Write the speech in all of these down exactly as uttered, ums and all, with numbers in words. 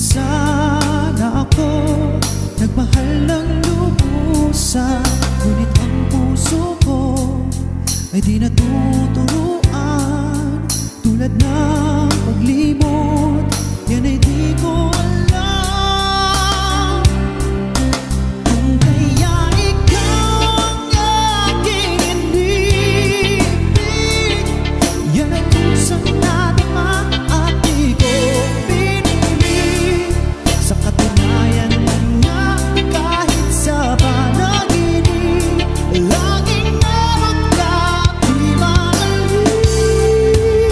sana ako nagmahal ng lubusan, ngunit ang puso ko ay di natuturuan. Tulad ng paglimot, yan ay di ko alam. Kung kaya ikaw ang aking inibig, yan ay kusang nadama at di ko pinili. Sa katunayan nga kahit sa panaginip, laging meron ka di maalis.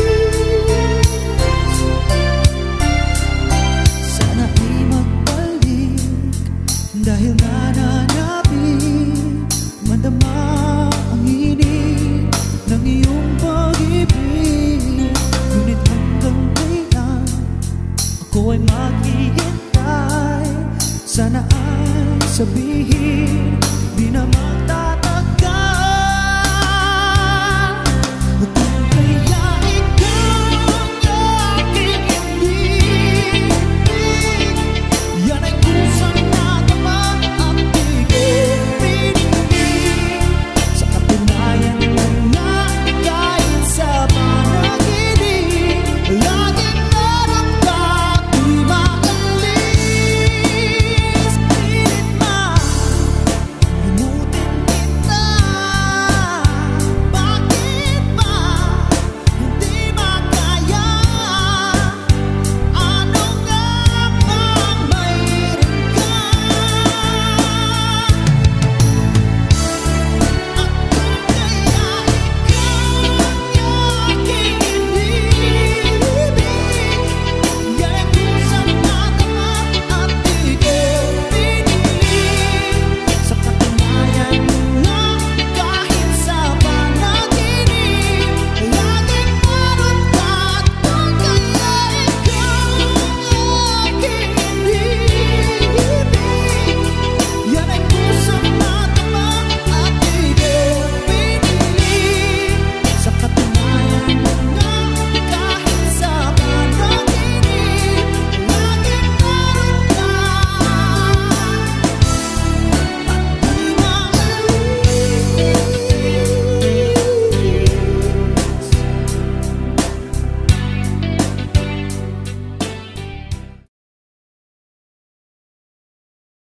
Sana ay magbalik dahil nananapin, madama ang init ng iyong pag-ibig. Ngunit hanggang kailan ako ay maghihintay? Sana ay sabihin di naman